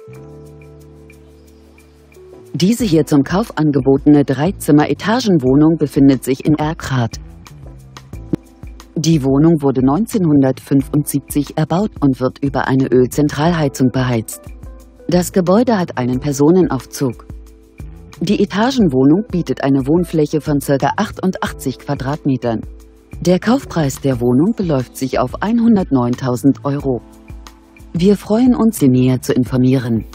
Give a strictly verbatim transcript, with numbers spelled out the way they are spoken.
Diese hier zum Kauf angebotene Dreizimmer-Etagenwohnung befindet sich in Erkrath. Die Wohnung wurde neunzehnhundertfünfundsiebzig erbaut und wird über eine Ölzentralheizung beheizt. Das Gebäude hat einen Personenaufzug. Die Etagenwohnung bietet eine Wohnfläche von ca. achtundachtzig Quadratmetern. Der Kaufpreis der Wohnung beläuft sich auf hundertneuntausend Euro. Wir freuen uns, Sie näher zu informieren.